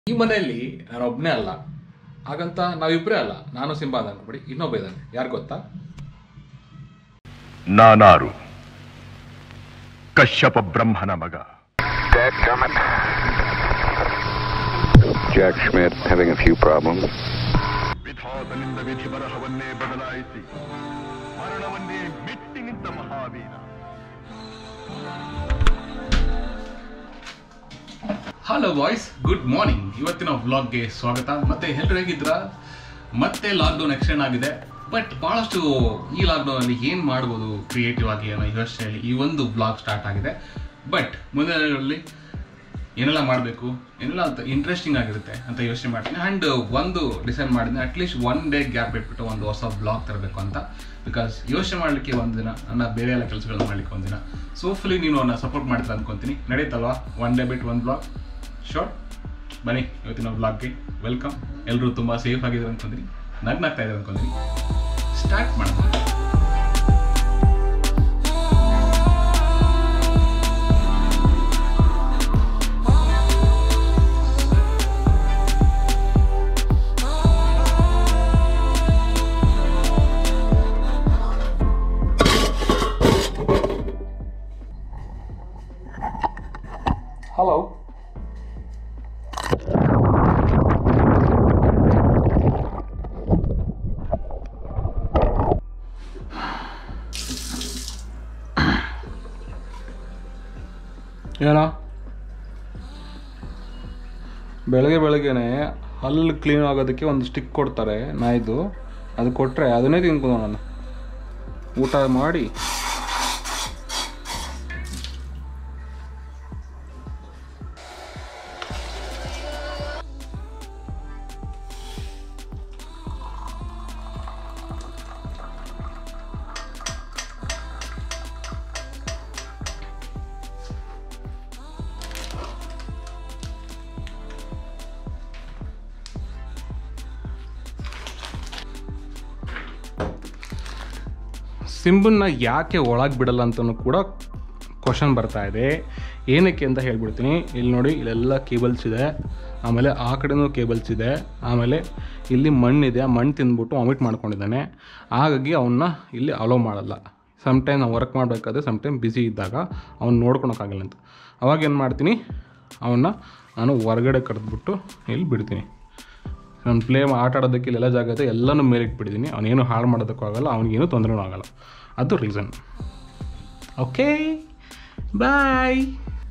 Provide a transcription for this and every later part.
ಈ ಮನೆಯಲ್ಲಿ ನಾನು ಒಬ್ಬನೇ ಅಲ್ಲ, ಹಾಗಂತ ನಾವಿಬ್ಬರೇ ಅಲ್ಲ. ನಾನು ಸಿಂಬಾ ಅಂತ ಅನ್ಕೊಬಿಡಿ, ಇನ್ನೊಬ್ಬ ಇದ್ದಾನೆ. ಯಾರು ಗೊತ್ತಾ? ನಾನಾರು ಕಶ್ಯಪ ಬ್ರಹ್ಮನ ಮಗ. Jack Schmidt having a few problems. ವಿಧಾತನಿಂದ ವಿಧಿ ಬರಹವನ್ನೇ ಬದಲಾಯಿಸಿ ಮರಣವನ್ನೇ ಮೆಟ್ಟಿ ನಿಂತ ಮಹಾವೀರ. Hello boys, good morning. ಇವತ್ತಿನ ವ್ಲಾಗ್ಗೆ ಸ್ವಾಗತ. ಮತ್ತೆ ಎಲ್ಲರೂ ಹೇಗಿದ್ರ? ಮತ್ತೆ ಲಾಕ್ಡೌನ್ ಎಕ್ಸ್ಟೆಂಡ್ ಆಗಿದೆ. ಬಟ್ ಬಹಳಷ್ಟು ಈ ಲಾಕ್ಡೌನಲ್ಲಿ ಏನು ಮಾಡ್ಬೋದು ಕ್ರಿಯೇಟಿವ್ ಆಗಿ ಅನ್ನೋ ಯೋಚನೆಯಲ್ಲಿ ಈ ಒಂದು ವ್ಲಾಗ್ ಸ್ಟಾರ್ಟ್ ಆಗಿದೆ. ಬಟ್ ಮುಂದಿನ ದಿನಗಳಲ್ಲಿ ಏನೆಲ್ಲ ಮಾಡಬೇಕು, ಏನೆಲ್ಲ ಅಂತ ಇಂಟ್ರೆಸ್ಟಿಂಗ್ ಆಗಿರುತ್ತೆ ಅಂತ ಯೋಚನೆ ಮಾಡ್ತೀನಿ. ಆ್ಯಂಡ್ ಒಂದು ಡಿಸೈಡ್ ಮಾಡಿದ್ದೀನಿ, ಅಟ್ಲೀಸ್ಟ್ ಒನ್ ಡೇ ಗ್ಯಾಪ್ ಬಿಟ್ಬಿಟ್ಟು ಒಂದು ಹೊಸ ಬ್ಲಾಗ್ ತರಬೇಕು ಅಂತ. ಬಿಕಾಸ್ ಯೋಚನೆ ಮಾಡಲಿಕ್ಕೆ ಒಂದಿನ, ನನ್ನ ಬೇರೆ ಎಲ್ಲ ಕೆಲಸಗಳನ್ನ ಮಾಡಲಿಕ್ಕೆ ಒಂದಿನ. ಸೊ ಹೋಪ್ಫುಲಿ ನೀವು ನನ್ನ ಸಪೋರ್ಟ್ ಮಾಡ್ತೀರ ಅಂದ್ಕೊತೀನಿ. ನಡೀತಲ್ವಾ? ಒನ್ ಡೇ ಬಿಟ್ಟು ಒಂದು ಬ್ಲಾಗ್. ಶೋರ್, ಬನ್ನಿ ಇವತ್ತಿನ ಬ್ಲಾಗ್ಗೆ ವೆಲ್ಕಮ್. ಎಲ್ಲರೂ ತುಂಬ ಸೇಫ್ ಆಗಿದ್ದಾರೆ ಅಂದ್ಕೊಂತೀನಿ, ನಗ್ನಾಗ್ತಾ ಇದ್ದಾರೆ ಅಂದ್ಕೊಂತೀನಿ. ಸ್ಟಾರ್ಟ್ ಮಾಡೋಣ. ಹಲೋ, ಏನೋ ಬೆಳಗ್ಗೆನೆ ಹಲ್ಲು ಕ್ಲೀನ್ ಆಗೋದಕ್ಕೆ ಒಂದು ಸ್ಟಿಕ್ ಕೊಡ್ತಾರೆ ನಾಯಿದು. ಅದು ಕೊಟ್ಟರೆ ಅದನ್ನೇ ತಿನ್ಕೊಂಡು ನಾನು ಊಟ ಮಾಡಿ. ಸಿಂಬನ್ನ ಯಾಕೆ ಒಳಗೆ ಬಿಡಲ್ಲ ಅಂತಲೂ ಕೂಡ ಕ್ವಶನ್ ಬರ್ತಾ ಇದೆ. ಏನಕ್ಕೆ ಅಂತ ಹೇಳ್ಬಿಡ್ತೀನಿ. ಇಲ್ಲಿ ನೋಡಿ, ಇಲ್ಲೆಲ್ಲ ಕೇಬಲ್ಸ್ ಇದೆ, ಆಮೇಲೆ ಆ ಕಡೆನೂ ಕೇಬಲ್ಸ್ ಇದೆ, ಆಮೇಲೆ ಇಲ್ಲಿ ಮಣ್ಣಿದೆ. ಆ ಮಣ್ಣು ತಿಂದ್ಬಿಟ್ಟು ವಾಮಿಟ್ ಮಾಡ್ಕೊಂಡಿದ್ದಾನೆ. ಹಾಗಾಗಿ ಅವನ್ನ ಇಲ್ಲಿ ಅಲೋ ಮಾಡಲ್ಲ. ಸಮ್ಟೈಮ್ ನಾವು ವರ್ಕ್ ಮಾಡಬೇಕಾದ್ರೆ ಸಮ್ಟೈಮ್ ಬ್ಯುಸಿ ಇದ್ದಾಗ ಅವ್ನು ನೋಡ್ಕೊಳಕ್ಕಾಗಲ್ಲ ಅಂತ. ಅವಾಗ ಏನು ಮಾಡ್ತೀನಿ, ನಾನು ಹೊರಗಡೆ ಕರೆದ್ಬಿಟ್ಟು ಇಲ್ಲಿ ಬಿಡ್ತೀನಿ. ನಾನು ಆಟ ಆಡೋದಕ್ಕೆ ಇಲ್ಲೆಲ್ಲ ಜಾಗ ಇದೆ, ಎಲ್ಲನೂ ಮೇಲೆ ಇಟ್ಬಿಟ್ಟಿದ್ದೀನಿ. ಅವನೇನು ಹಾಳು ಮಾಡೋದಕ್ಕೂ ಆಗಲ್ಲ, ಅವನಿಗೇನು ತೊಂದರೆನೂ ಆಗಲ್ಲ. ಅದು ರೀಸನ್. ಓಕೆ, ಬಾಯ್.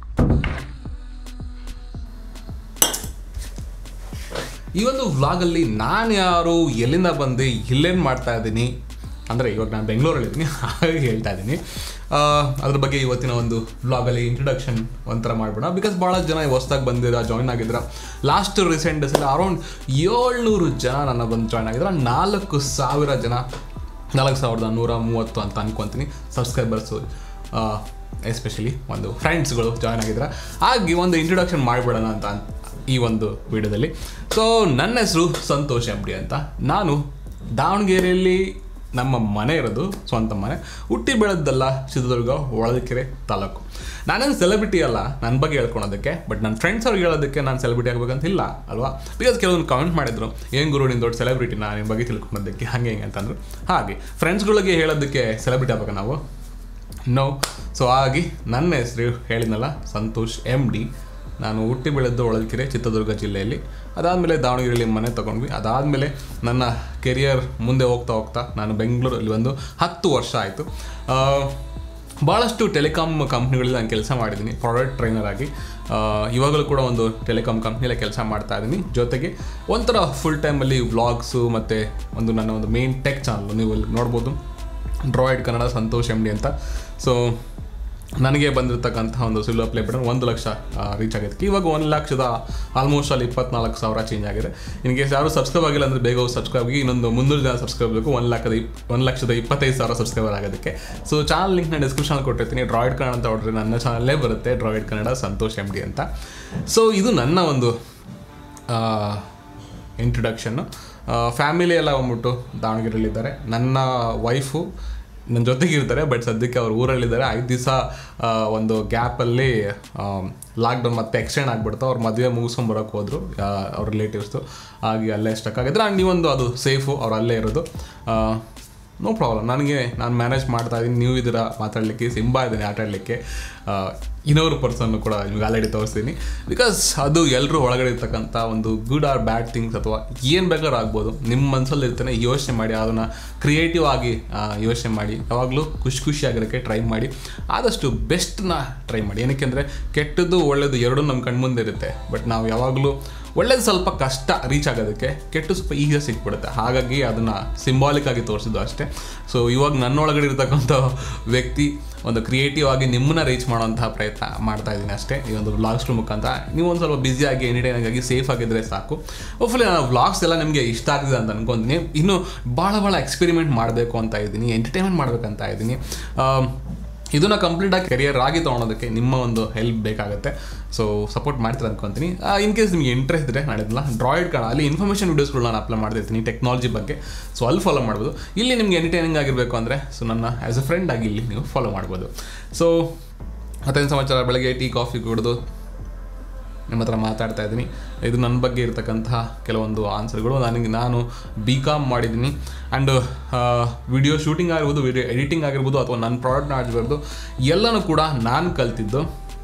ಈ ಒಂದು ವ್ಲಾಗಲ್ಲಿ ನಾನು ಯಾರು, ಎಲ್ಲಿಂದ ಬಂದು ಇಲ್ಲೇನು ಮಾಡ್ತಾ ಇದ್ದೀನಿ ಅಂದರೆ, ಇವಾಗ ನಾನು ಬೆಂಗಳೂರಲ್ಲಿದ್ದೀನಿ, ಹಾಗಾಗಿ ಹೇಳ್ತಾ ಇದ್ದೀನಿ. ಅದ್ರ ಬಗ್ಗೆ ಇವತ್ತಿನ ಒಂದು ವ್ಲಾಗಲ್ಲಿ ಇಂಟ್ರೊಡಕ್ಷನ್ ಒಂಥರ ಮಾಡ್ಬೋಣ. ಬಿಕಾಸ್ ಭಾಳ ಜನ ಹೊಸ್ದಾಗಿ ಬಂದಿರ, ಜಾಯ್ನ್ ಆಗಿದ್ರ. ಲಾಸ್ಟ್ ರೀಸೆಂಟ್ ಡೇಸಲ್ಲಿ ಅರೌಂಡ್ 700 ಜನ ನನ್ನ ಬಂದು ಜಾಯ್ನ್ ಆಗಿದ್ರು. 4,000 ಜನ, 4,130 ಅಂತ ಅನ್ಕೊತೀನಿ ಸಬ್ಸ್ಕ್ರೈಬರ್ಸು, ಎಸ್ಪೆಷಲಿ ಒಂದು ಫ್ರೆಂಡ್ಸ್ಗಳು ಜಾಯ್ನ್ ಆಗಿದ್ರೆ. ಹಾಗೆ ಒಂದು ಇಂಟ್ರೊಡಕ್ಷನ್ ಮಾಡಿಬಿಡೋಣ ಅಂತ ಈ ಒಂದು ವಿಡಿಯೋದಲ್ಲಿ. ಸೊ ನನ್ನ ಹೆಸರು ಸಂತೋಷ್ MD ಅಂತ. ನಾನು ದಾವಣಗೆರೆಯಲ್ಲಿ ನಮ್ಮ ಮನೆ ಇರೋದು, ಸ್ವಂತ ಮನೆ. ಹುಟ್ಟಿ ಬೆಳೆದಲ್ಲ ಚಿತ್ರದುರ್ಗ, ಹೊಳಲ್ಕೆರೆ ತಾಲೂಕು. ನಾನೇನು ಸೆಲೆಬ್ರಿಟಿ ಅಲ್ಲ ನನ್ನ ಬಗ್ಗೆ ಹೇಳ್ಕೊಳೋದಕ್ಕೆ, ಬಟ್ ನನ್ನ ಫ್ರೆಂಡ್ಸ್ ಅವ್ರಿಗೆ ಹೇಳೋದಕ್ಕೆ ನಾನು ಸೆಲೆಬ್ರಿಟಿ ಆಗಬೇಕಂತ ಇಲ್ಲ ಅಲ್ವಾ. ಬಿಕಾಸ್ ಕೆಲವೊಂದು ಕಮೆಂಟ್ ಮಾಡಿದ್ರು, ಏನು ಗುರು ನಿನ್ನ ದೊಡ್ಡ ಸೆಲೆಬ್ರಿಟಿನ ನಿಮ್ಮ ಬಗ್ಗೆ ತಿಳ್ಕೊಳೋದಕ್ಕೆ, ಹಾಗೆ ಹಿಂಗೆ ಅಂತಂದ್ರು. ಹಾಗೆ ಫ್ರೆಂಡ್ಸ್ಗಳಿಗೆ ಹೇಳೋದಕ್ಕೆ ಸೆಲೆಬ್ರಿಟಿ ಆಗ್ಬೇಕು ನಾವು? ನೋ. ಸೊ ಹಾಗೆ ನನ್ನ ಹೆಸರು ಹೇಳಿದ್ನಲ್ಲ, ಸಂತೋಷ್ MD. ನಾನು ಹುಟ್ಟಿ ಬೆಳೆದ್ದು ಹೊಳಲ್ಕೆರೆ, ಚಿತ್ರದುರ್ಗ ಜಿಲ್ಲೆಯಲ್ಲಿ. ಅದಾದಮೇಲೆ ದಾವಣಗೆರೆಯಲ್ಲಿ ಮನೆ ತೊಗೊಂಡ್ವಿ. ಅದಾದಮೇಲೆ ನನ್ನ ಕೆರಿಯರ್ ಮುಂದೆ ಹೋಗ್ತಾ ನಾನು ಬೆಂಗಳೂರಲ್ಲಿ ಒಂದು 10 ವರ್ಷ ಆಯಿತು. ಭಾಳಷ್ಟು ಟೆಲಿಕಾಮ್ ಕಂಪ್ನಿಗಳಲ್ಲಿ ನಾನು ಕೆಲಸ ಮಾಡಿದ್ದೀನಿ, ಪ್ರಾಡಕ್ಟ್ ಟ್ರೈನರ್ ಆಗಿ. ಇವಾಗಲೂ ಕೂಡ ಒಂದು ಟೆಲಿಕಾಮ್ ಕಂಪ್ನಿಯಲ್ಲೇ ಕೆಲಸ ಮಾಡ್ತಾ ಇದ್ದೀನಿ. ಜೊತೆಗೆ ಒಂಥರ ಫುಲ್ ಟೈಮಲ್ಲಿ ವ್ಲಾಗ್ಸು ಮತ್ತು ನನ್ನ ಒಂದು ಮೇನ್ ಟೆಕ್ ಚಾನಲ್ ನೀವು ಇಲ್ಲಿ ನೋಡ್ಬೋದು, ಡ್ರಾಯ್ಡ್ ಕನ್ನಡ ಸಂತೋಷ್ MD ಅಂತ. ಸೊ ನನಗೆ ಬಂದಿರತಕ್ಕಂಥ ಒಂದು silver play button 1 lakh reach ಆಗಿದ್ದಕ್ಕೆ ಇವಾಗ 1 ಲಕ್ಷದ ಆಲ್ಮೋಸ್ಟ್ ಅಲ್ಲಿ 24,000 ಚೇಂಜ್ ಆಗಿದೆ. ಇನ್ ಕೇಸ್ ಯಾರು ಸಬ್ಸ್ಕ್ರೈಬ್ ಆಗಿಲ್ಲ ಅಂದರೆ ಬೇಗ ಸಬ್ಸ್ಕ್ರೈಬ್ ಆಗಿ. ಇನ್ನೊಂದು 300 ಜನ ಸಬ್ಸ್ಕ್ರೈಬ್ ಬೇಕು 1,25,000 ಸಬ್ಸ್ಕ್ರೈಬರ್ ಆಗೋದಕ್ಕೆ. ಸೊ ಚಾನಲ್ ಲಿಂಕ್ ನಾನು ಡಿಸ್ಕ್ರಿಪ್ಷನಲ್ಲಿ ಕೊಟ್ಟಿರ್ತೀನಿ. ಡ್ರಾಯ್ಡ್ ಕನ್ನಡ ಅಂತ ಹೊಡ್ರಿ ನನ್ನ ಚಾನಲ್ಲೇ ಬರುತ್ತೆ, ಡ್ರಾಯ್ಡ್ ಕನ್ನಡ ಸಂತೋಷ್ MD ಅಂತ. ಸೊ ಇದು ನನ್ನ ಒಂದು ಇಂಟ್ರೊಡಕ್ಷನ್ನು. ಫ್ಯಾಮಿಲಿ ಎಲ್ಲ ಬಂದ್ಬಿಟ್ಟು ದಾವಣಗೆರೆಯಲ್ಲಿದ್ದಾರೆ. ನನ್ನ ವೈಫು ನನ್ನ ಜೊತೆಗೆ ಇರ್ತಾರೆ, ಬಟ್ ಸದ್ಯಕ್ಕೆ ಅವ್ರು ಊರಲ್ಲಿದ್ದಾರೆ. 5 ದಿವಸ ಒಂದು ಗ್ಯಾಪಲ್ಲಿ ಲಾಕ್ಡೌನ್ ಮತ್ತೆ ಎಕ್ಸ್ಟೆಂಡ್ ಆಗಿಬಿಡ್ತು. ಅವ್ರ ಮದುವೆ ಮುಗಿಸ್ಕೊಂಬರೋಕೆ ಹೋದ್ರು ಅವ್ರ ರಿಲೇಟಿವ್ಸ್ದು, ಹಾಗೆ ಅಲ್ಲೇ ಸ್ಟಕ್ ಆಗಿದ್ರೆ. ಆ್ಯಂಡ್ ನೀವೊಂದು ಅದು ಸೇಫು, ಅವ್ರು ಅಲ್ಲೇ ಇರೋದು, ನೋ ಪ್ರಾಬ್ಲಮ್. ನಾನು ಮ್ಯಾನೇಜ್ ಮಾಡ್ತಾಯಿದ್ದೀನಿ. ನೀವು ಇದರ ಮಾತಾಡಲಿಕ್ಕೆ ಸಿಂಬಾ ಇದ್ದೀನಿ ಆಟಾಡಲಿಕ್ಕೆ. ಇನ್ನೊರು ಪರ್ಸನ್ನು ಕೂಡ ನಿಮ್ಗೆ ಆಲ್ರೆಡಿ ತೋರಿಸ್ತೀನಿ. ಬಿಕಾಸ್ ಅದು ಎಲ್ಲರೂ ಒಳಗಡೆ ಇರ್ತಕ್ಕಂಥ ಒಂದು ಗುಡ್ ಆರ್ ಬ್ಯಾಡ್ ಥಿಂಗ್ಸ್ ಅಥವಾ ಏನು ಬೇಕಾದ್ರೂ ಆಗ್ಬೋದು. ನಿಮ್ಮ ಮನಸ್ಸಲ್ಲಿ ಇರ್ತಾನೆ, ಯೋಚನೆ ಮಾಡಿ ಅದನ್ನು ಕ್ರಿಯೇಟಿವ್ ಆಗಿ ಯೋಚನೆ ಮಾಡಿ. ಯಾವಾಗಲೂ ಖುಷಿಯಾಗಿರೋಕ್ಕೆ ಟ್ರೈ ಮಾಡಿ, ಆದಷ್ಟು ಬೆಸ್ಟ್ನ ಟ್ರೈ ಮಾಡಿ. ಏನಕ್ಕೆ ಅಂದರೆ ಕೆಟ್ಟದ್ದು ಒಳ್ಳೆಯದು ಎರಡೂ ನಮ್ಮ ಕಣ್ಮುಂದೆ ಇರುತ್ತೆ. ಬಟ್ ನಾವು ಯಾವಾಗಲೂ ಒಳ್ಳೇದು ಸ್ವಲ್ಪ ಕಷ್ಟ ರೀಚ್ ಆಗೋದಕ್ಕೆ, ಕೆಟ್ಟು ಸ್ವಲ್ಪ ಈಸಿಯಾಗಿ ಸಿಕ್ಬಿಡುತ್ತೆ. ಹಾಗಾಗಿ ಅದನ್ನು ಸಿಂಬಾಲಿಕ್ ಆಗಿ ತೋರಿಸಿದ್ದು ಅಷ್ಟೇ. ಸೊ ಇವಾಗ ನನ್ನೊಳಗಡೆ ಇರ್ತಕ್ಕಂಥ ವ್ಯಕ್ತಿ ಒಂದು ಕ್ರಿಯೇಟಿವ್ ಆಗಿ ನಿಮ್ಮನ್ನ ರೀಚ್ ಮಾಡೋಂತಹ ಪ್ರಯತ್ನ ಮಾಡ್ತಾ ಇದ್ದೀನಿ ಅಷ್ಟೇ. ಈ ಒಂದು ವ್ಲಾಗ್ಸ್ಗಳ ಮುಖಾಂತರ ನೀವು ಒಂದು ಸ್ವಲ್ಪ ಬ್ಯುಸಿಯಾಗಿ ಎನಿಟೈಮ್ ಆಗಿ ಸೇಫ್ ಆಗಿದ್ದರೆ ಸಾಕು. ಹೋಪ್ಫುಲಿ ನಾನು ವ್ಲಾಗ್ಸ್ ಎಲ್ಲ ನಿಮಗೆ ಇಷ್ಟ ಆಗ್ತಿದೆ ಅಂತ ಅನ್ಕೊತೀನಿ. ಇನ್ನೂ ಭಾಳ ಎಕ್ಸ್ಪೆರಿಮೆಂಟ್ ಮಾಡಬೇಕು ಅಂತ ಇದ್ದೀನಿ, ಎಂಟರ್ಟೈನ್ಮೆಂಟ್ ಮಾಡಬೇಕಂತ ಇದ್ದೀನಿ. ಇದನ್ನು ಕಂಪ್ಲೀಟಾಗಿ ಕೆರಿಯರ್ ಆಗಿ ತೊಗೊಳೋದಕ್ಕೆ ನಿಮ್ಮ ಒಂದು ಹೆಲ್ಪ್ ಬೇಕಾಗುತ್ತೆ. ಸೊ ಸಪೋರ್ಟ್ ಮಾಡ್ತೀರ ಅಂದ್ಕೊತೀನಿ. ಇನ್ ಕೇಸ್ ನಿಮಗೆ ಇಂಟ್ರೆಸ್ಟ್ ಇದ್ದರೆ ನಾನಿದ್ದಿಲ್ಲ ಡ್ರಾಯ್ಡ್ ಅಲ್ಲಿ ಇನ್ಫಾರ್ಮೇಷನ್ ವೀಡಿಯೋಸ್ಗಳು ನಾನು ಅಪ್ಲೋಡ್ ಮಾಡ್ತಿರ್ತೀನಿ ಟೆಕ್ನಾಲಜಿ ಬಗ್ಗೆ. ಸೊ ಅಲ್ಲಿ ಫಾಲೋ ಮಾಡ್ಬೋದು. ಇಲ್ಲಿ ನಿಮಗೆ ಎಂಟರ್ಟೈನಿಂಗ್ ಆಗಿರಬೇಕು ಅಂದರೆ ಸೊ ನನ್ನ ಆ್ಯಸ್ ಎ ಫ್ರೆಂಡ್ ಆಗಿ ಇಲ್ಲಿ ನೀವು ಫಾಲೋ ಮಾಡ್ಬೋದು. ಸೊ ಮತ್ತೇನು ಸಮಾಚಾರ? ಬೆಳಗ್ಗೆ ಟೀ ಕಾಫಿ ಕುಡಿದು ನಿಮ್ಮ ಹತ್ರ ಮಾತಾಡ್ತಾ ಇದ್ದೀನಿ. ಇದು ನನ್ನ ಬಗ್ಗೆ ಇರತಕ್ಕಂತಹ ಕೆಲವೊಂದು ಆನ್ಸರ್ಗಳು. ನಾನು BCom ಮಾಡಿದ್ದೀನಿ. ಆ್ಯಂಡ್ ವಿಡಿಯೋ ಶೂಟಿಂಗ್ ಆಗಿರ್ಬೋದು, ವಿಡಿಯೋ ಎಡಿಟಿಂಗ್ ಆಗಿರ್ಬೋದು, ಅಥವಾ ನನ್ನ ಪ್ರಾಡಕ್ಟ್ನ ಆಗಿರ್ಬೋದು, ಎಲ್ಲನೂ ಕೂಡ ನಾನು ಕಲ್ತಿದ್ದು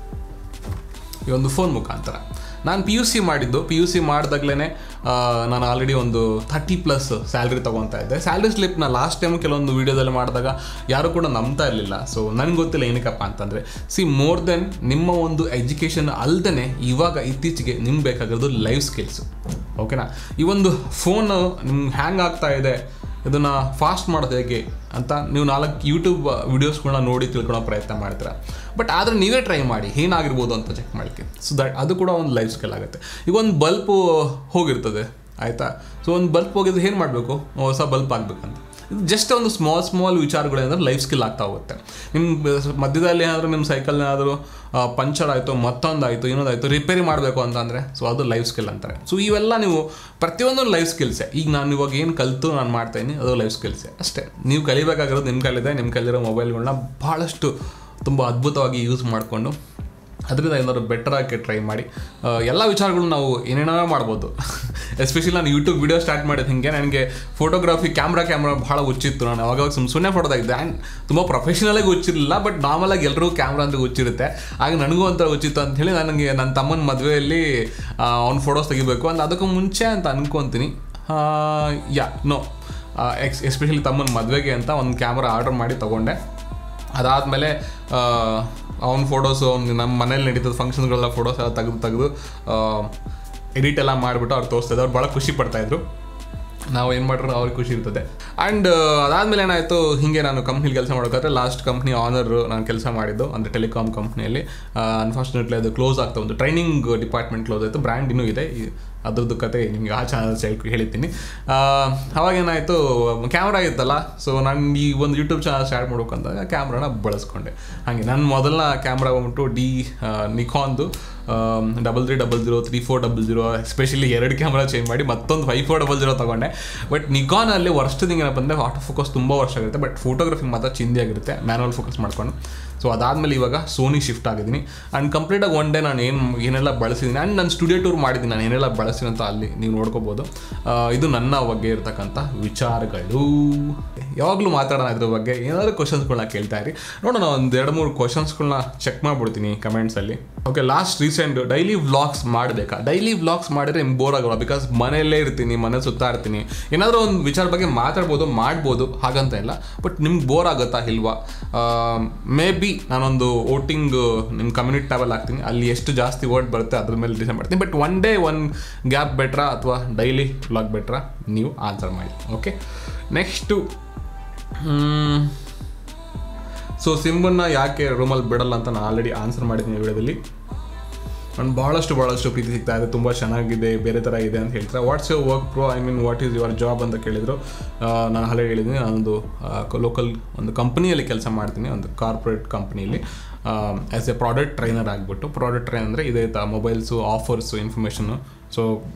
ಈ ಒಂದು ಫೋನ್ ಮುಖಾಂತರ. ನಾನು PUC ಮಾಡಿದ್ದು. PUC ಮಾಡಿದಾಗಲೇ ನಾನು ಆಲ್ರೆಡಿ ಒಂದು 30+ ಸ್ಯಾಲ್ರಿ ತೊಗೊತಾ ಇದ್ದೆ. ಸ್ಯಾಲ್ರಿ ಸ್ಲಿಪ್ನ ಲಾಸ್ಟ್ ಟೈಮ್ ಕೆಲವೊಂದು ವೀಡಿಯೋದಲ್ಲಿ ಮಾಡಿದಾಗ ಯಾರು ಕೂಡ ನಂಬ್ತಾ ಇರಲಿಲ್ಲ. ಸೊ ನನಗೆ ಗೊತ್ತಿಲ್ಲ ಏನಕ್ಕಪ್ಪ ಅಂತಂದರೆ, ಮೋರ್ ದೆನ್ ನಿಮ್ಮ ಒಂದು ಎಜುಕೇಷನ್ ಅಲ್ಲದೆ ಇವಾಗ ಇತ್ತೀಚೆಗೆ ನಿಮ್ಗೆ ಬೇಕಾಗಿರೋದು ಲೈಫ್ ಸ್ಕಿಲ್ಸು. ಓಕೆನಾ? ಈ ಒಂದು ಫೋನು ನಿಮ್ಗೆ ಹ್ಯಾಂಗ್ ಆಗ್ತಾ ಇದೆ, ಇದನ್ನು ಫಾಸ್ಟ್ ಮಾಡೋದು ಹೇಗೆ ಅಂತ ನೀವು 4 ಯೂಟ್ಯೂಬ್ ವೀಡಿಯೋಸ್ಗಳನ್ನ ನೋಡಿ ತಿಳ್ಕೊಳ್ಳೋ ಪ್ರಯತ್ನ ಮಾಡ್ತೀರಾ. ಬಟ್ ಆದರೆ ನೀವೇ ಟ್ರೈ ಮಾಡಿ ಏನಾಗಿರ್ಬೋದು ಅಂತ ಚೆಕ್ ಮಾಡಲಿಕ್ಕೆ. ಸೊ ದಟ್ ಅದು ಕೂಡ ಒಂದು ಲೈಫ್ ಸ್ಕಿಲ್ ಆಗುತ್ತೆ. ಈಗ ಒಂದು ಬಲ್ಪು ಹೋಗಿರ್ತದೆ, ಆಯಿತಾ? ಸೊ ಒಂದು ಬಲ್ಪ್ ಹೋಗಿದ್ರೆ ಏನು ಮಾಡಬೇಕು? ಹೊಸ ಬಲ್ಪ್ ಆಗಬೇಕಂತ. ಇದು ಜಸ್ಟ್ ಒಂದು ಸ್ಮಾಲ್ ವಿಚಾರಗಳೇನಾದ್ರೂ ಲೈಫ್ ಸ್ಕಿಲ್ ಆಗ್ತಾ ಹೋಗುತ್ತೆ. ನಿಮ್ಮ ಮಧ್ಯದಲ್ಲಿ ಏನಾದರೂ ನಿಮ್ಮ ಸೈಕಲ್ ಏನಾದರೂ ಪಂಚರ್ ಆಯಿತು, ಮತ್ತೊಂದಾಯಿತು, ಇನ್ನೊಂದಾಯಿತು, ರಿಪೇರಿ ಮಾಡಬೇಕು ಅಂತಂದರೆ ಸೊ ಅದು ಲೈಫ್ ಸ್ಕಿಲ್ ಅಂತಾರೆ. ಸೊ ಇವೆಲ್ಲ ನೀವು ಪ್ರತಿಯೊಂದು ಲೈಫ್ ಸ್ಕಿಲ್ಸೇ. ಈಗ ನಾನು ಇವಾಗ ಏನು ಕಲಿತು ನಾನು ಮಾಡ್ತಾಯಿದ್ದೀನಿ ಅದು ಲೈಫ್ ಸ್ಕಿಲ್ಸೇ ಅಷ್ಟೇ. ನೀವು ಕಲಿಬೇಕಾಗಿರೋದು ನಿಮ್ಮ ಕೈಲಿದೆ. ನಿಮ್ಮ ಕೈಲಿರೋ ಮೊಬೈಲ್ಗಳನ್ನ ಭಾಳಷ್ಟು ತುಂಬ ಅದ್ಭುತವಾಗಿ ಯೂಸ್ ಮಾಡಿಕೊಂಡು ಅದರಿಂದ ಏನಾದ್ರು ಬೆಟರಾಗಿ ಟ್ರೈ ಮಾಡಿ. ಎಲ್ಲ ವಿಚಾರಗಳು ನಾವು ಏನೇನೋ ಮಾಡ್ಬೋದು. ಎಸ್ಪೆಷಲಿ ನಾನು ಯೂಟ್ಯೂಬ್ ವೀಡಿಯೋ ಸ್ಟಾರ್ಟ್ ಮಾಡಿದ ಹಿಂಗೆ ನನಗೆ ಫೋಟೋಗ್ರಫಿ ಕ್ಯಾಮ್ರಾ ಭಾಳ ಹುಚ್ಚಿತ್ತು. ನಾನು ಅವಾಗ ಸುಮ್ಮನೆ ಫೋಟೋದಾಗಿದ್ದೆ. ಆ್ಯಂಡ್ ತುಂಬ ಪ್ರೊಫೆಷನಲಾಗಿ ಹುಚ್ಚಿರಲಿಲ್ಲ, ಬಟ್ ನಾರ್ಮಲಾಗಿ ಎಲ್ಲರೂ ಕ್ಯಾಮ್ರಾ ಅಂತ ಹುಚ್ಚಿರುತ್ತೆ. ಆಗ ನನಗೂ ಒಂಥರ ಹುಚ್ಚಿತ್ತು ಅಂಥೇಳಿ ನನಗೆ ನನ್ನ ತಮ್ಮನ ಮದುವೆಯಲ್ಲಿ ಅವ್ನ ಫೋಟೋಸ್ ತೆಗಿಬೇಕು ಅಂತ ಅದಕ್ಕೂ ಮುಂಚೆ ಅಂತ ಅನ್ಕೊತೀನಿ. ಎಸ್ಪೆಷಲಿ ತಮ್ಮನ ಮದುವೆಗೆ ಅಂತ ಒಂದು ಕ್ಯಾಮ್ರಾ ಆರ್ಡರ್ ಮಾಡಿ ತೊಗೊಂಡೆ. ಅದಾದಮೇಲೆ ಅವ್ನ ಫೋಟೋಸು ನಮ್ಮ ಮನೇಲಿ ನಡೀತದ ಫಂಕ್ಷನ್ಗಳೆಲ್ಲ ಫೋಟೋಸ್ ಎಲ್ಲ ತೆಗೆದು ಎಡಿಟ್ ಎಲ್ಲ ಮಾಡಿಬಿಟ್ಟು ಅವ್ರು ತೋರಿಸ್ತಿದ್ದೆ. ಅವ್ರು ಭಾಳ ಖುಷಿ ಪಡ್ತಾಯಿದ್ರು. ನಾವು ಏನು ಮಾಡ್ರೆ ಅವ್ರಿಗೆ ಖುಷಿ ಇರ್ತದೆ. ಆ್ಯಂಡ್ ಅದಾದಮೇಲೆ ಏನಾಯಿತು, ಹೀಗೆ ನಾನು ಕಂಪ್ನಿಲಿ ಕೆಲಸ ಮಾಡೋಕ್ಕಾದ್ರೆ ಲಾಸ್ಟ್ ಕಂಪ್ನಿ ಆನರು ನಾನು ಕೆಲಸ ಮಾಡಿದ್ದು ಅಂದರೆ ಟೆಲಿಕಾಮ್ ಕಂಪ್ನಿಯಲ್ಲಿ. ಅನ್ಫಾರ್ಚುನೇಟ್ಲಿ ಅದು ಕ್ಲೋಸ್ ಆಗ್ತಾ ಒಂದು ಟ್ರೈನಿಂಗ್ ಡಿಪಾರ್ಟ್ಮೆಂಟ್ ಕ್ಲೋಸ್ ಆಯಿತು. ಬ್ರ್ಯಾಂಡ್ ಇನ್ನೂ ಇದೆ, ಅದ್ರದ್ದು ಕತೆ ನಿಮಗೆ ಆ ಚಾನಲ್ಸ್ ಹೇಳಿದ್ದೀನಿ. ಅವಾಗೇನಾಯಿತು, ಕ್ಯಾಮ್ರಾ ಇತ್ತಲ್ಲ. ಸೊ ನಾನು ಈ ಒಂದು ಯೂಟ್ಯೂಬ್ ಚಾನಲ್ ಸ್ಟಾರ್ಟ್ ಮಾಡ್ಬೇಕಂದಾಗ ಕ್ಯಾಮ್ರಾನ ಬಳಸ್ಕೊಂಡೆ. ಹಾಗೆ ನನ್ನ ಮೊದಲನ ಕ್ಯಾಮ್ರಾ ಬಂದ್ಬಿಟ್ಟು ನಿಕಾನ್ದು 3300 3400, ಎಸ್ಪೆಷಲಿ 2 ಕ್ಯಾಮ್ರಾ ಚೇಂಜ್ ಮಾಡಿ ಮತ್ತೊಂದು 5400 ತೊಗೊಂಡೆ. ಬಟ್ ನಿಕಾನಲ್ಲಿ ವರ್ಷದಿಂದ ಏನಪ್ಪ ಅಂದರೆ ಆಟೋ ಫೋಕಸ್ ತುಂಬ ವರ್ಷ ಆಗುತ್ತೆ, ಬಟ್ ಫೋಟೋಗ್ರಫಿ ಮಾತ್ರ ಚಿಂದಿಯಾಗಿರುತ್ತೆ ಮ್ಯಾನುವಲ್ ಫೋಕಸ್ ಮಾಡ್ಕೊಂಡು. ಸೊ ಅದಾದಮೇಲೆ ಇವಾಗ ಸೋನಿ ಶಿಫ್ಟ್ ಆಗಿದ್ದೀನಿ. ಆ್ಯಂಡ್ ಕಂಪ್ಲೀಟಾಗಿ ಒನ್ ಡೇ ನಾನು ಏನೆಲ್ಲ ಬಳಸಿದ್ದೀನಿ ಆ್ಯಂಡ್ ನಾನು ಸ್ಟುಡಿಯೋ ಟೂರ್ ಮಾಡಿದ್ದೀನಿ. ನಾನು ಏನೆಲ್ಲ ಬಳಸ್ತೀನಿ ಅಂತ ಅಲ್ಲಿ ನೀವು ನೋಡ್ಕೋಬೋದು. ಇದು ನನ್ನ ಬಗ್ಗೆ ಇರ್ತಕ್ಕಂಥ ವಿಚಾರಗಳು. ಯಾವಾಗಲೂ ಮಾತಾಡೋಣ ಇದ್ರ ಬಗ್ಗೆ. ಏನಾದರೂ ಕ್ವಶನ್ಸ್ಗಳನ್ನ ಕೇಳ್ತಾ ಇರಿ, ನೋಡೋಣ. ಒಂದು 2-3 ಕ್ವಶನ್ಸ್ಗಳನ್ನ ಚೆಕ್ ಮಾಡಿಬಿಡ್ತೀನಿ ಕಮೆಂಟ್ಸಲ್ಲಿ. Okay, last recent daily vlogs ಮಾಡಬೇಕಾ? ಡೈಲಿ ವ್ಲಾಗ್ಸ್ ಮಾಡಿದ್ರೆ ನಿಮ್ಗೆ ಬೋರ್ ಆಗೋಲ್ಲ. ಬಿಕಾಸ್ ಮನೆಯಲ್ಲೇ ಇರ್ತೀನಿ, ಮನೆ ಸುತ್ತಾ ಇರ್ತೀನಿ. ಏನಾದರೂ ಒಂದು ವಿಚಾರ ಬಗ್ಗೆ ಮಾತಾಡ್ಬೋದು, ಮಾಡ್ಬೋದು, ಹಾಗಂತ ಇಲ್ಲ. ಬಟ್ ನಿಮ್ಗೆ ಬೋರ್ ಆಗುತ್ತಾ ಇಲ್ವಾ? ಮೇ ಬಿ ನಾನೊಂದು ವೋಟಿಂಗ್ ನಿಮ್ಮ ಕಮ್ಯುನಿಟಿ ಟ್ಯಾಬಲ್ಲಿ ಹಾಕ್ತೀನಿ. ಅಲ್ಲಿ ಎಷ್ಟು ಜಾಸ್ತಿ ವೋಟ್ ಬರುತ್ತೆ ಅದ್ರ ಮೇಲೆ ಡಿಸೈಡ್ ಮಾಡ್ತೀನಿ. But one day one gap ಬೆಟ್ರಾ ಅಥವಾ ಡೈಲಿ ವ್ಲಾಗ್ ಬೆಟ್ರಾ? ನೀವು ಆನ್ಸರ್ ಮಾಡಿ. ಓಕೆ, ನೆಕ್ಸ್ಟು ಸೊ ಸಿಂಬನ್ನ ಯಾಕೆ ರೂಮಲ್ಲಿ ಬಿಡಲ್ಲ ಅಂತ ನಾನು ಆಲ್ರೆಡಿ ಆನ್ಸರ್ ಮಾಡಿದ್ದೀನಿ ವಿಡಿಯೋದಲ್ಲಿ. ನಾನು ಭಾಳಷ್ಟು ಪ್ರೀತಿ ಸಿಗ್ತಾ ಇದೆ, ತುಂಬ ಚೆನ್ನಾಗಿದೆ, ಬೇರೆ ಥರ ಇದೆ ಅಂತ ಹೇಳ್ತಾರೆ. What's your work bro? I mean what is your job ಅಂತ ಕೇಳಿದರು. ನಾನು ಆಲ್ರೆಡಿ ಹೇಳಿದ್ದೀನಿ, ನಾನೊಂದು ಲೋಕಲ್ ಒಂದು ಕಂಪ್ನಿಯಲ್ಲಿ ಕೆಲಸ ಮಾಡ್ತೀನಿ, ಒಂದು ಕಾರ್ಪೊರೇಟ್ ಕಂಪ್ನಿಯಲ್ಲಿ ಆ್ಯಸ್ ಎ ಪ್ರಾಡಕ್ಟ್ ಟ್ರೈನರ್ ಆಗಿಬಿಟ್ಟು. ಪ್ರಾಡಕ್ಟ್ ಟ್ರೈನರ್ ಅಂದರೆ ಇದೇ ಮೊಬೈಲ್ಸು, ಆಫರ್ಸು, ಇನ್ಫಾರ್ಮೇಷನ್ನು. ಸೊ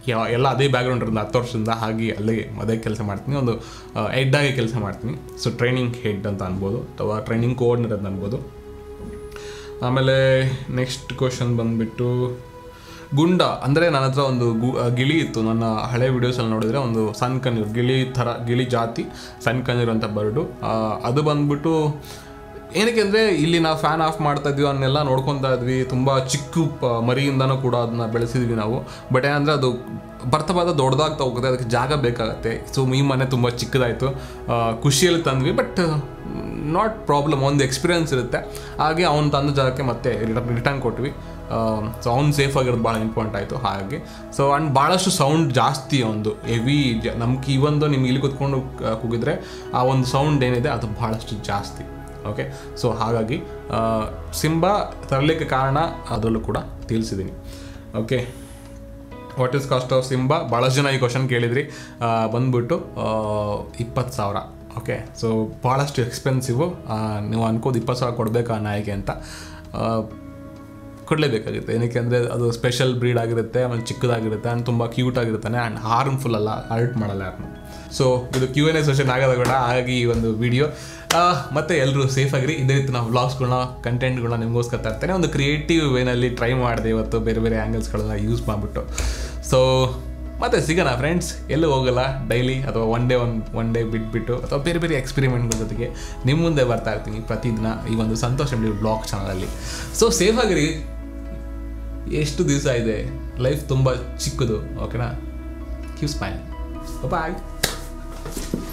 ಎಲ್ಲ ಅದೇ ಬ್ಯಾಕ್ಗ್ರೌಂಡ್ ಇರೋದು 10 ವರ್ಷದಿಂದ, ಹಾಗೆ ಅದೇ ಕೆಲಸ ಮಾಡ್ತೀನಿ, ಒಂದು ಹೆಡ್ಡಾಗಿ ಕೆಲಸ ಮಾಡ್ತೀನಿ. ಸೊ ಟ್ರೈನಿಂಗ್ ಹೆಡ್ ಅಂತ ಅನ್ಬೋದು ಅಥವಾ ಟ್ರೈನಿಂಗ್ ಕೋಆರ್ಡಿನೇಟರ್ ಅಂತ ಅನ್ಬೋದು. ಆಮೇಲೆ ನೆಕ್ಸ್ಟ್ ಕ್ವಶನ್ ಬಂದುಬಿಟ್ಟು ಗುಂಡ, ಅಂದರೆ ನನ್ನ ಹತ್ರ ಒಂದು ಗಿಳಿ ಇತ್ತು. ನನ್ನ ಹಳೆ ವೀಡಿಯೋಸಲ್ಲಿ ನೋಡಿದರೆ ಒಂದು ಸಣ್ಣ ಕಣ್ಣೀರು ಗಿಳಿ ಜಾತಿ ಸಣ್ಣ ಕಣ್ಣೀರು ಅಂತ ಬರ್ಡು. ಅದು ಬಂದ್ಬಿಟ್ಟು ಏನಕ್ಕೆ ಅಂದರೆ ಇಲ್ಲಿ ನಾವು ಫ್ಯಾನ್ ಆಫ್ ಮಾಡ್ತಾ ಇದ್ವಿ, ಅವನ್ನೆಲ್ಲ ನೋಡ್ಕೊತಾ ಇದ್ವಿ. ತುಂಬ ಚಿಕ್ಕ ಮರಿಯಿಂದನೂ ಕೂಡ ಅದನ್ನ ಬೆಳೆಸಿದ್ವಿ ನಾವು. ಬಟ್ ಏನಂದರೆ ಅದು ಬರ್ತಾ ದೊಡ್ಡದಾಗ್ತಾ ಹೋಗುತ್ತೆ, ಅದಕ್ಕೆ ಜಾಗ ಬೇಕಾಗತ್ತೆ. ಸೊ ಈ ಮನೆ ತುಂಬ ಚಿಕ್ಕದಾಯಿತು, ಖುಷಿಯಲ್ಲಿ ತಂದ್ವಿ. ಬಟ್ ನಾಟ್ ಪ್ರಾಬ್ಲಮ್, ಒಂದು ಎಕ್ಸ್ಪೀರಿಯನ್ಸ್ ಇರುತ್ತೆ. ಹಾಗೆ ಅವ್ನು ತಂದ ಜಾಗಕ್ಕೆ ಮತ್ತೆ ರಿಟರ್ನ್ ಕೊಟ್ವಿ. ಸೊ ಅವ್ನು ಸೇಫ್ ಆಗಿರೋದು ಭಾಳ ಇಂಪಾರ್ಟೆಂಟ್ ಆಯಿತು. ಹಾಗೆ ಸೊ ಆ್ಯಂಡ್ ಭಾಳಷ್ಟು ಸೌಂಡ್ ಜಾಸ್ತಿ, ಒಂದು ಹೆವಿ ನಮ್ಗೆ ಇವೊಂದು ನಿಮ್ಗೆ ಇಲ್ಲಿ ಕೂತ್ಕೊಂಡು ಕೂಗಿದ್ರೆ ಆ ಒಂದು ಸೌಂಡ್ ಏನಿದೆ ಅದು ಭಾಳಷ್ಟು ಜಾಸ್ತಿ. ಓಕೆ, ಸೊ ಹಾಗಾಗಿ ಸಿಂಬಾ ತರಲಿಕ್ಕೆ ಕಾರಣ ಅದರಲ್ಲೂ ಕೂಡ ತಿಳಿಸಿದ್ದೀನಿ. Okay, what is cost of Simba? ಭಾಳಷ್ಟು ಜನ ಈ ಕ್ವಶನ್ ಕೇಳಿದ್ರಿ. ಬಂದ್ಬಿಟ್ಟು 20,000. ಓಕೆ, ಸೊ ಭಾಳಷ್ಟು ಎಕ್ಸ್ಪೆನ್ಸಿವು. ನೀವು ಅನ್ಕೋದು 20,000 ಕೊಡಬೇಕಾ ನಾಯಿಗೆ ಅಂತ. ಕೊಡಲೇಬೇಕಾಗುತ್ತೆ. ಏನಕ್ಕೆ ಅಂದರೆ ಅದು ಸ್ಪೆಷಲ್ ಬ್ರೀಡ್ ಆಗಿರುತ್ತೆ, ಆಮೇಲೆ ಚಿಕ್ಕದಾಗಿರುತ್ತೆ, ಆ್ಯಂಡ್ ತುಂಬ ಕ್ಯೂಟ್ ಆಗಿರ್ತಾನೆ, ಆ್ಯಂಡ್ ಹಾರ್ಮ್ಫುಲ್ ಅಲ್ಲ, ಹರ್ಟ್ ಮಾಡಲ್ಲ ಯಾರನ್ನು. ಸೊ ಇದು Q&A ಸೆಷನ್ ಆಗೋದ ಕೂಡ ಹಾಗಾಗಿ ಈ ಒಂದು ವಿಡಿಯೋ. ಮತ್ತು ಎಲ್ಲರೂ ಸೇಫಾಗಿರಿ. ಇದೇ ರೀತಿ ನಾವು ವ್ಲಾಗ್ಸ್ಗಳನ್ನ ಕಂಟೆಂಟ್ಗಳನ್ನ ನಿಮಗೋಸ್ಕರ ತರ್ತೇನೆ. ಒಂದು ಕ್ರಿಯೇಟಿವ್ ವೇನಲ್ಲಿ ಟ್ರೈ ಮಾಡಿದೆ ಇವತ್ತು, ಬೇರೆ ಬೇರೆ ಆ್ಯಂಗಲ್ಸ್ಗಳನ್ನ ಯೂಸ್ ಮಾಡಿಬಿಟ್ಟು. ಸೊ ಮತ್ತೆ ಸಿಗೋಣ ಫ್ರೆಂಡ್ಸ್, ಎಲ್ಲೂ ಹೋಗಲ್ಲ. ಡೈಲಿ ಅಥವಾ ಒನ್ ಡೇ ಬಿಟ್ಬಿಟ್ಟು ಅಥವಾ ಬೇರೆ ಬೇರೆ ಎಕ್ಸ್ಪೆರಿಮೆಂಟ್ಗಳ ಜೊತೆಗೆ ನಿಮ್ಮ ಮುಂದೆ ಬರ್ತಾ ಇರ್ತೀನಿ ಪ್ರತಿದಿನ ಈ ಒಂದು ಸಂತೋಷ್ MD ಬ್ಲಾಗ್ ಚಾನಲಲ್ಲಿ. ಸೊ ಸೇಫಾಗಿರಿ. ಎಷ್ಟು ದಿವಸ ಇದೆ, ಲೈಫ್ ತುಂಬ ಚಿಕ್ಕದು. ಓಕೆನಾ? Keep smiling. ಬಾಯ್.